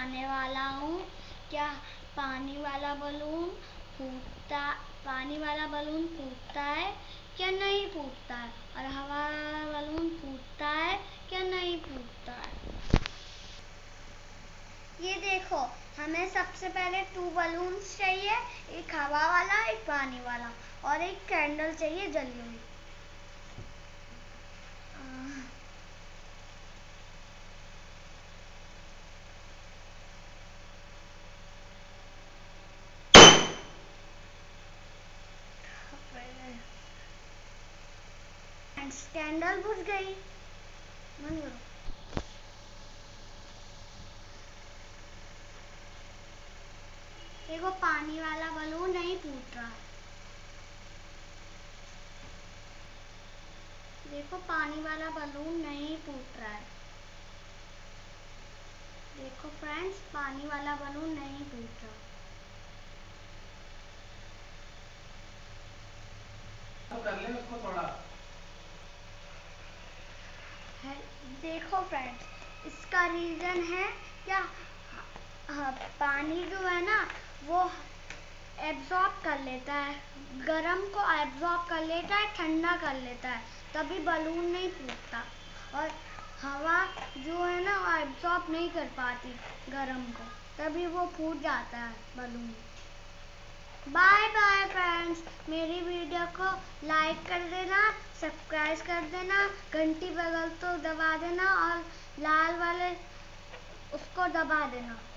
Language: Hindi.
बताने वाला हूँ। क्या पानी वाला बलून फूटता है क्या नहीं फूटता है, और हवा वाला बलून फूटता है क्या नहीं फूटता है। ये देखो, हमें सबसे पहले 2 बलून्स चाहिए, एक हवा वाला एक पानी वाला, और एक कैंडल चाहिए जली हुई। कैंडल बुझ गई। देखो, पानी वाला बलून नहीं फूट रहा है। देखो, पानी वाला बलून नहीं फूट रहा है। देखो फ्रेंड्स, पानी वाला बलून नहीं फूट रहा। कर ले उसको थोड़ा। देखो फ्रेंड्स, इसका रीजन है क्या, पानी जो है ना वो एब्जॉर्ब कर लेता है, गर्म को एब्जॉर्ब कर लेता है, ठंडा कर लेता है, तभी बलून नहीं फूटता। और हवा जो है ना वो एब्जॉर्ब नहीं कर पाती गर्म को, तभी वो फूट जाता है बलून। बाय बाय फ्रेंड्स, मेरी वीडियो को लाइक कर देना, सब्सक्राइब कर देना, घंटी बगल तो दबा देना, और लाल वाले उसको दबा देना।